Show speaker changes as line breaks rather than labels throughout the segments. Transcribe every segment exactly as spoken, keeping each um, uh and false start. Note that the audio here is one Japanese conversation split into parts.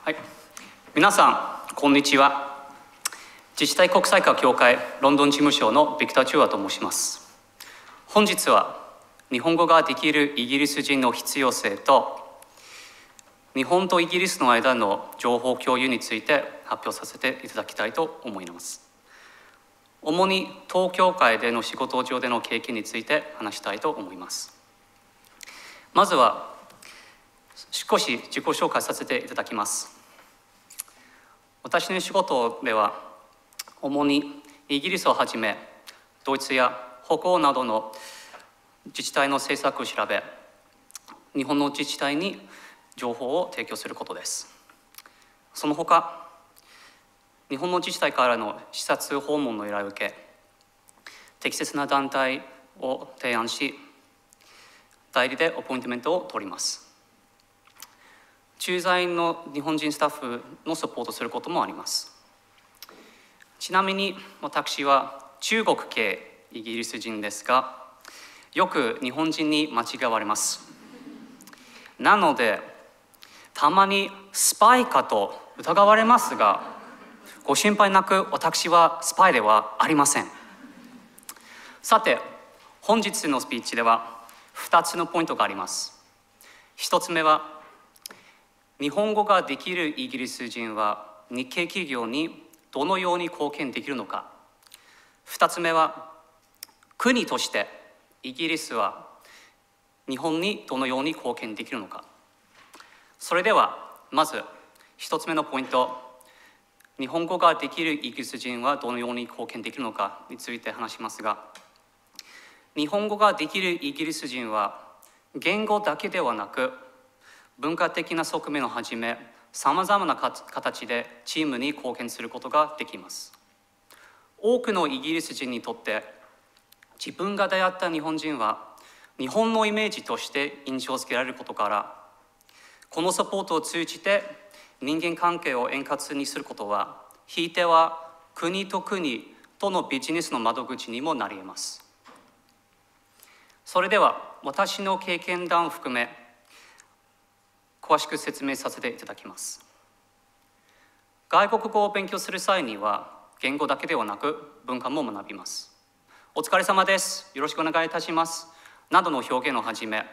はい、皆さんこんにちは。自治体国際化協会ロンドン事務所のビクター・チュアと申します。本日は日本語ができるイギリス人の必要性と日本とイギリスの間の情報共有について発表させていただきたいと思います。主に東京会での仕事上での経験について話したいと思います。まずは少し自己紹介させていただきます。私の仕事では主にイギリスをはじめドイツや北欧などの自治体の政策を調べ、日本の自治体に情報を提供することです。その他、日本の自治体からの視察訪問の依頼を受け、適切な団体を提案し、代理でアポイントメントを取ります。駐在員の日本人スタッフのサポートすることもあります。ちなみに私は中国系イギリス人ですが、よく日本人に間違われます。なので、たまにスパイかと疑われますが、ご心配なく私はスパイではありません。さて、本日のスピーチではふたつのポイントがあります。ひとつめは、日本語ができるイギリス人は日系企業にどのように貢献できるのか。ふたつめは、国としてイギリスは日本にどのように貢献できるのか。それではまずひとつめのポイント、日本語ができるイギリス人はどのように貢献できるのかについて話しますが、日本語ができるイギリス人は言語だけではなく、文化的な側面をはじめ、さまざまな形でチームに貢献することができます。多くのイギリス人にとって、自分が出会った日本人は、日本のイメージとして印象づけられることから、このサポートを通じて人間関係を円滑にすることは、ひいては国と国とのビジネスの窓口にもなり得ます。それでは、私の経験談を含め、詳しく説明させていただきます。外国語を勉強する際には、言語だけではなく文化も学びます。お疲れ様です。よろしくお願いいたします。などの表現をはじめ、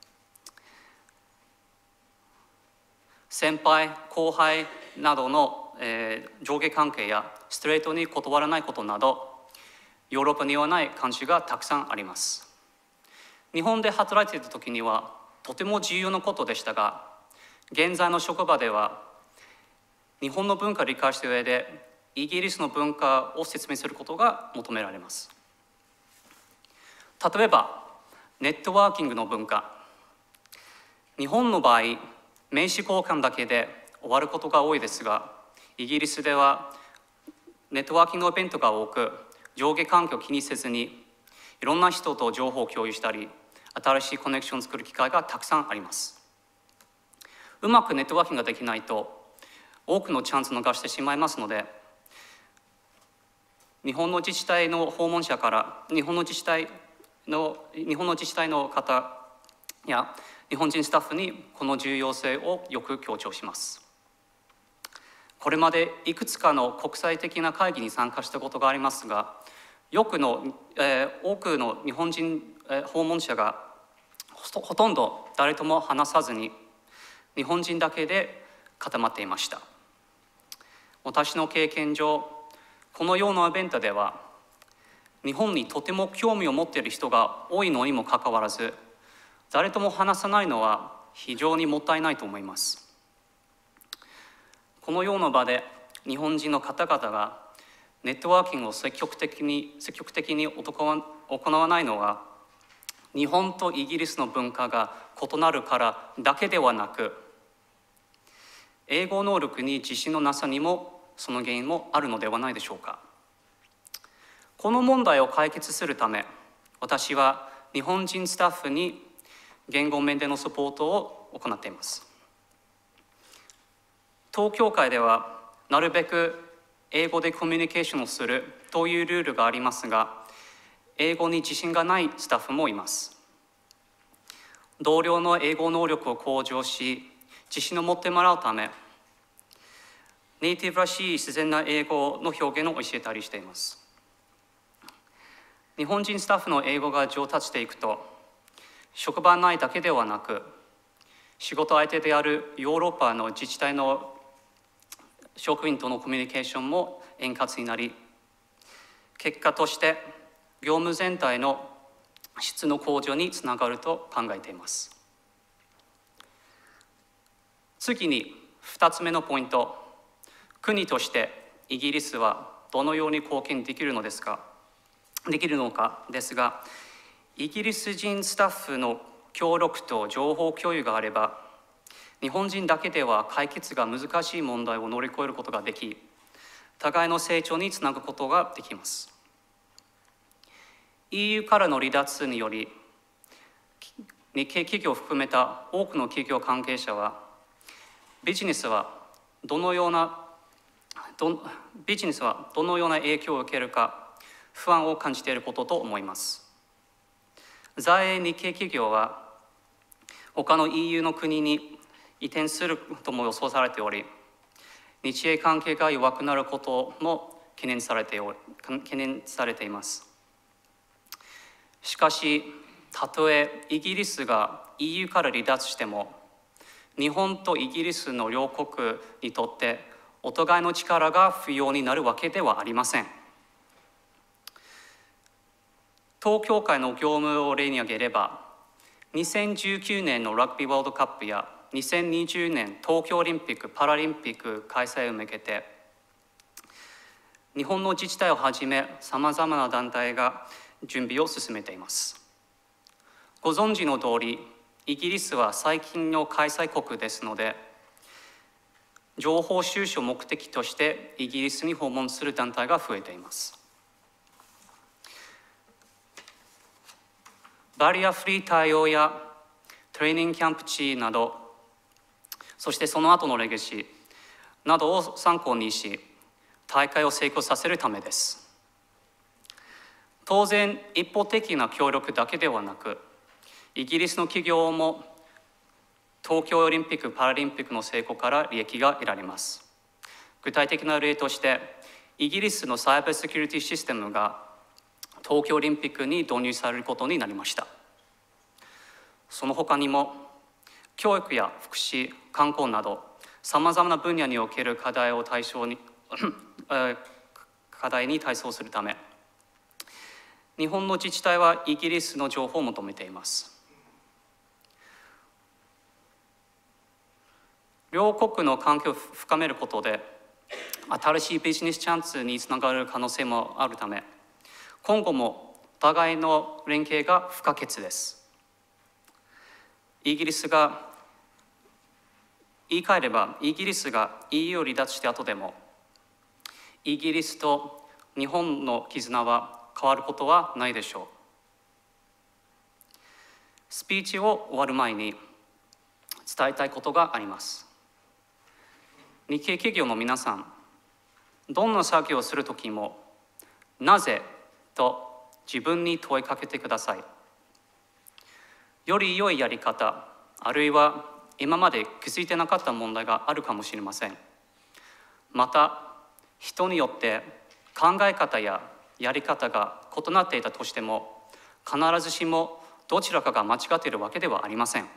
先輩、後輩などの、えー、上下関係やストレートに断らないことなど、ヨーロッパにはない慣習がたくさんあります。日本で働いていた時にはとても重要なことでしたが、現在の職場では日本の文化を理解した上でイギリスの文化を説明することが求められます。例えばネットワーキングの文化。日本の場合、名刺交換だけで終わることが多いですが、イギリスではネットワーキングイベントが多く、上下関係を気にせずにいろんな人と情報を共有したり、新しいコネクションを作る機会がたくさんあります。うまくネットワーキングができないと多くのチャンスを逃してしまいますので、日本の自治体の訪問者から日本の自治体の日本の自治体の方や日本人スタッフにこの重要性をよく強調します。これまでいくつかの国際的な会議に参加したことがありますが、よくの、えー、多くの日本人、えー、訪問者がほとんど誰とも話さずに日本人だけで固まっていました。私の経験上、このようなイベントでは日本にとても興味を持っている人が多いのにもかかわらず、誰とも話さないのは非常にもったいないと思います。このような場で日本人の方々がネットワーキングを積極的に積極的に行わないのは、日本とイギリスの文化が異なるからだけではなく、英語能力に自信のなさにもその原因もあるのではないでしょうか。この問題を解決するため、私は日本人スタッフに言語面でのサポートを行っています。当協会ではなるべく英語でコミュニケーションをするというルールがありますが、英語に自信がないスタッフもいます。同僚の英語能力を向上し、自信を持ってもらうため、 ネイティブらしい自然な英語の表現を教えたりしています。日本人スタッフの英語が上達していくと、職場内だけではなく、仕事相手であるヨーロッパの自治体の職員とのコミュニケーションも円滑になり、結果として業務全体の質の向上につながると考えています。次にふたつめのポイント、国としてイギリスはどのように貢献できるのですか、できるのかですが、イギリス人スタッフの協力と情報共有があれば、日本人だけでは解決が難しい問題を乗り越えることができ、互いの成長につなぐことができます。イーユー からの離脱により、日系企業を含めた多くの企業関係者は、ビジネスはどのようなどビジネスはどのような影響を受けるか不安を感じていることと思います。在英日系企業は他の イーユー の国に移転するとも予想されており、日英関係が弱くなることも懸念されており懸念されています。しかし、たとえイギリスが イーユー から離脱しても、日本とイギリスの両国にとってお互いの力が不要になるわけではありません。当協会の業務を例に挙げれば、にせんじゅうきゅうねんのラグビーワールドカップやにせんにじゅうねん東京オリンピック・パラリンピック開催を向けて、日本の自治体をはじめさまざまな団体が準備を進めています。ご存知の通り、イギリスは最近の開催国ですので、情報収集を目的としてイギリスに訪問する団体が増えています。バリアフリー対応やトレーニングキャンプ地など、そしてその後のレガシーなどを参考にし、大会を成功させるためです。当然、一方的な協力だけではなく、イギリスの企業も東京オリンピック・パラリンピックの成功から利益が得られます。具体的な例として、イギリスのサイバーセキュリティシステムが東京オリンピックに導入されることになりました。その他にも、教育や福祉、観光など、さまざまな分野における課題を対象に課題に対応するため、日本の自治体はイギリスの情報を求めています。両国の関係を深めることで、新しいビジネスチャンスにつながる可能性もあるため、今後も互いの連携が不可欠です。イギリスが、言い換えれば、イギリスが イーユー を離脱した後でも、イギリスと日本の絆は変わることはないでしょう。スピーチを終わる前に伝えたいことがあります。日系企業の皆さん、どんな作業をするときも、なぜと自分に問いかけてください。より良いやり方、あるいは今まで気づいてなかった問題があるかもしれません。また、人によって考え方ややり方が異なっていたとしても、必ずしもどちらかが間違っているわけではありません。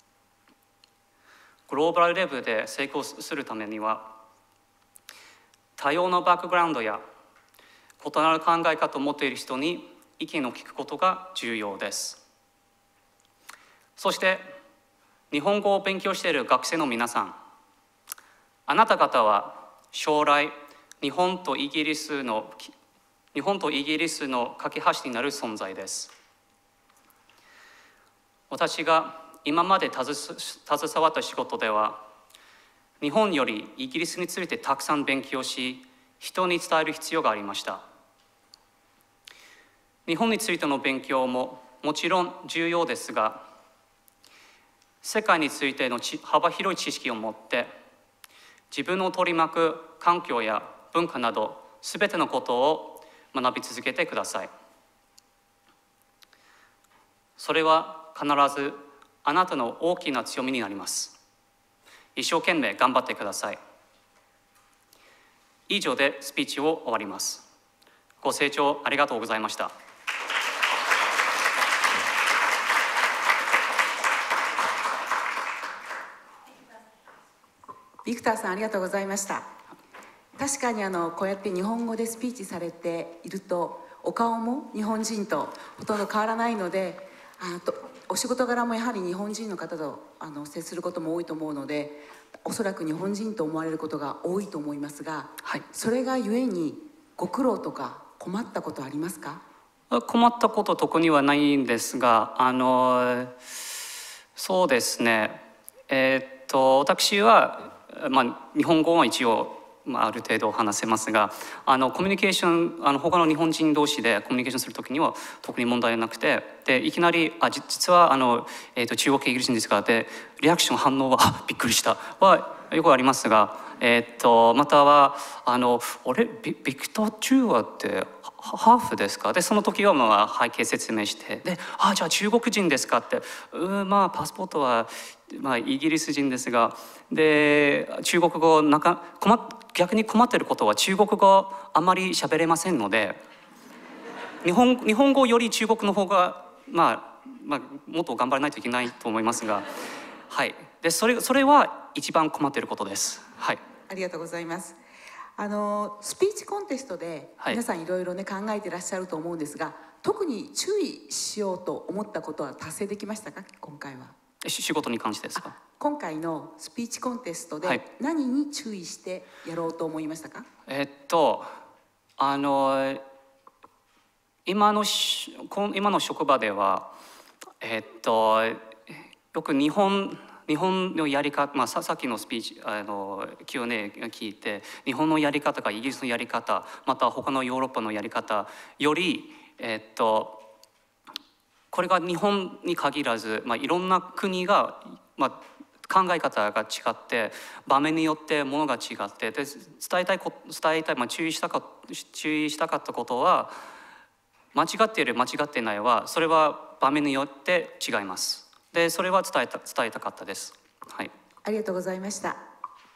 グローバルレベルで成功するためには、多様なバックグラウンドや異なる考え方を持っている人に意見を聞くことが重要です。そして、日本語を勉強している学生の皆さん、あなた方は将来、日本とイギリスの日本とイギリスの架け橋になる存在です。私が今まで携わった仕事では、日本よりイギリスについてたくさん勉強し、人に伝える必要がありました。日本についての勉強ももちろん重要ですが、世界についての幅広い知識を持って、自分を取り巻く環境や文化など、すべてのことを学び続けてください。それは必ずあなたの大きな強みになります。一生懸命頑張ってください。 以上でスピーチを終わります。ご清聴ありがとうございました。
ビクターさん、ありがとうございました。確かにあのこうやって日本語でスピーチされていると、お顔も日本人とほとんど変わらないので、あとお仕事柄もやはり日本人の方とあの接することも多いと思うので、おそらく日本人と思われることが多いと思いますが、はい、それがゆえにご苦労とか困ったことありますか？
困ったこと特にはないんですが、あのそうですね、えー、っと私は、まあ、日本語は一応、まあ、ある程度話せますが、あのコミュニケーション、あの他の日本人同士でコミュニケーションするときには特に問題なくて、でいきなり「あ実はあの、えー、と中国系イギリス人ですか」でリアクション反応は「あびっくりした」はよくありますが、えー、とまたは「あのあれビビクター・チューアってハーフですか?」でその時はまあ背景説明して「であじゃあ中国人ですか?」って「うんまあパスポートは、まあ、イギリス人ですが」で中国語なんか困っ逆に困っていることは中国語あまり喋れませんので、日本日本語より中国の方が、まあ、まあもっと頑張らないといけないと思いますが、はい、でそれそれは一番困っていることです。はい、
ありがとうございます。あのスピーチコンテストで皆さんいろいろね考えていらっしゃると思うんですが、特に注意しようと思ったことは達成できましたか？今回は。
仕事に関してですか？
今回のスピーチコンテストで何に注意してやろうと思いましたか？はい、
えっとあの今の今の職場ではえっとよく日本日本のやり方、まあ、ささっきのスピーチあの キューアンエー 聞いて、日本のやり方かイギリスのやり方、また他のヨーロッパのやり方より、えっとこれが日本に限らず、まあ、いろんな国が、まあ、考え方が違って、場面によってものが違って、で伝えたいこ伝えたい、まあ、注意したか注意したかったことは、間違っている間違ってないはそれは場面によって違います。でそれは伝えた伝えたかったです。はい。
ありがとうございました。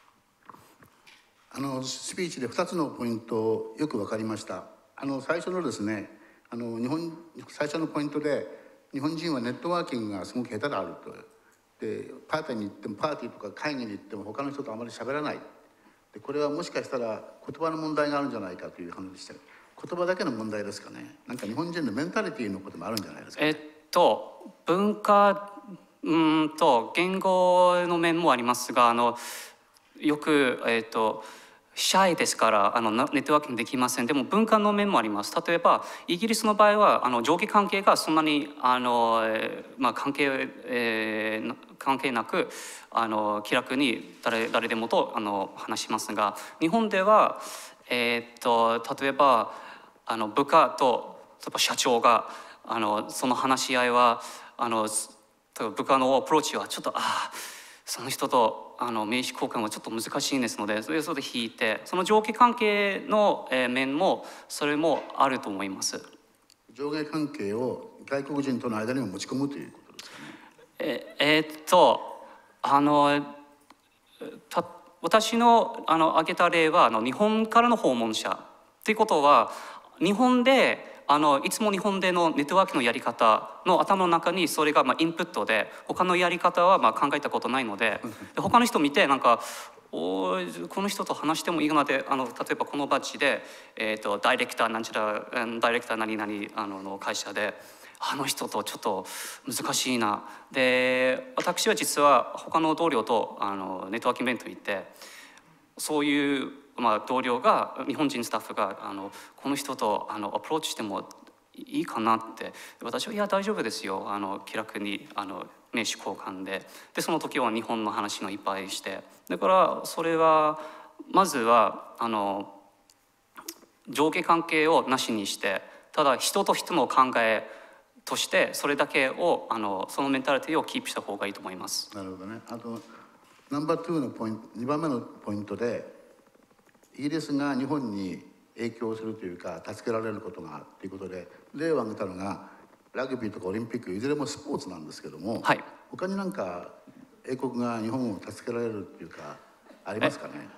あのスピーチでふたつのポイントよく分かりました。あの最初のですね、あの日本最初のポイントで。日本人はネットワーキングがすごく下手であると。でパーティーに行ってもパーティーとか会議に行っても他の人とあまり喋らない。でこれはもしかしたら言葉の問題があるんじゃないかという話でした。言葉だけの問題ですかね。なんか日本人のメンタリティーのこともあるんじゃないですか、ね。
えっと文化うんと言語の面もありますが、あのよくえっとシャイですからあのネットワーキングできません。でも文化の面もあります。例えばイギリスの場合はあの上下関係がそんなにあの、まあ、関係、えー、関係なくあの気楽に 誰, 誰でもとあの話しますが、日本では、えー、っと例えばあの部下と社長があのその話し合いはあの部下のアプローチはちょっとああその人とあの名刺交換はちょっと難しいですので、それそれで引いて、その上下関係の面もそれもあると思います。
上下関係を外国人との間にも持ち込むということですかね。
ええー、っとあのた私のあの挙げた例はあの日本からの訪問者ということは、日本であのいつも日本でのネットワークのやり方の頭の中にそれがまあインプットで、他のやり方はまあ考えたことないので、で他の人見てなんかおこの人と話してもいいかなって、あの例えばこのバッジで、えー、とダイレクターなんちゃらダイレクター何々あのの会社であの人とちょっと難しいな。で私は実は他の同僚とあのネットワーキングイベント行って、そういうまあ、同僚が日本人スタッフがあのこの人とあのアプローチしてもいいかなって、私は「いや大丈夫ですよ」あの気楽にあの名刺交換で、でその時は日本の話のいっぱいして、だからそれはまずはあの上下関係をなしにして、ただ人と人の考えとしてそれだけをあのそのメンタリティをキープした方がいいと思います。
なるほどね。あとナンバーツーのポイント、にばんめのポイントで、イギリスが日本に影響するというか助けられることがということで例を挙げたのがラグビーとかオリンピックいずれもスポーツなんですけども、はい、他になんか英国が日本を助けられるっていうかありますかね。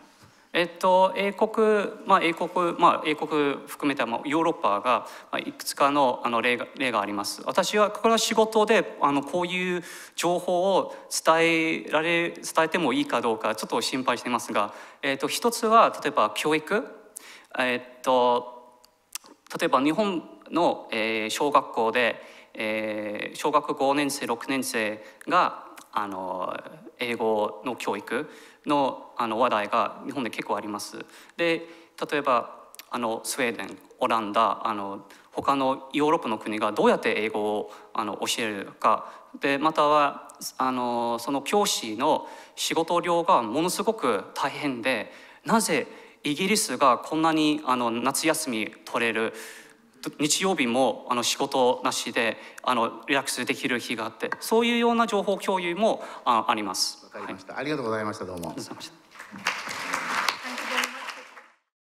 えっと、英国、まあ、英国、まあ、英国含めた、まあ、ヨーロッパが、まあ、いくつかの、あの例が、例があります。私はこれは仕事であのこういう情報を伝えられ、伝えてもいいかどうかちょっと心配していますが、えっと、一つは例えば教育、えっと、例えば日本の、えー、小学校で、えー、小学ごねん生ろくねん生があの英語の教育の、あの話題が日本で結構あります。で例えばあのスウェーデン、オランダ、あの他のヨーロッパの国がどうやって英語をあの教えるかで、またはあのその教師の仕事量がものすごく大変で、なぜイギリスがこんなにあの夏休み取れる、日曜日もあの仕事なしであのリラックスできる日があって、そういうような情報共有も あ, あります。
わかりました、はい、ありがとうございました。どうも。
ありがとうございました。